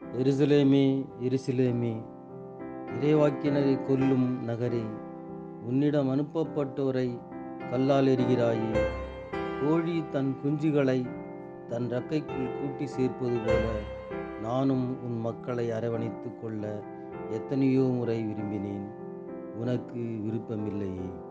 எருசலேமே, எருசலேமே, இறைவாக்கினரை கொல்லும் நகரே, உன்னிடம் அனுப்பப்பட்டோரை கல்லால் எறிகிறாயே. கோழி தன் குஞ்சுகளை தன் இறக்கைக்குள் கூட்டி சேர்ப்பது போல நானும் உன் மக்களை அரவணைத்துக் கொள்ள எத்தனையோ முறை விரும்பினேன். உனக்கு விருப்பமில்லையே.